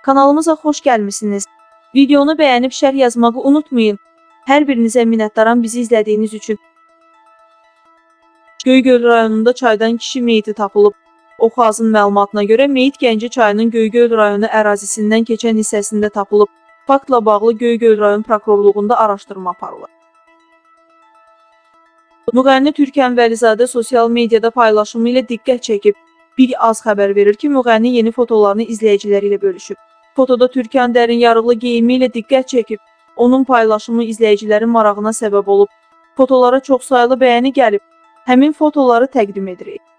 Kanalımıza xoş gəlmisiniz. Videonu bəyənib şərh yazmağı unutmayın. Hər birinizə minnətdaram bizi izlədiyiniz üçün. Göygöl rayonunda çaydan kişi meyiti tapılıb. Oxazın məlumatına görə meyit Gəncə çayının Göygöl rayonu ərazisindən keçən hissəsində tapılıb. Faktla bağlı Göygöl rayon prokurorluğunda araşdırma aparılır. Müğənni Türkan Vəlizadə sosial mediada paylaşımı ilə diqqət çəkib. Bir az xəbər verir ki, müğənni yeni fotolarını izləyiciləri ilə bölüşüb. Fotoda Türkan dərin yarıqlı geyimi ilə diqqət çəkib. Onun paylaşımı izləyicilərin marağına səbəb olub. Fotolara çoxsaylı bəyəni gəlib. Həmin fotoları təqdim edirik.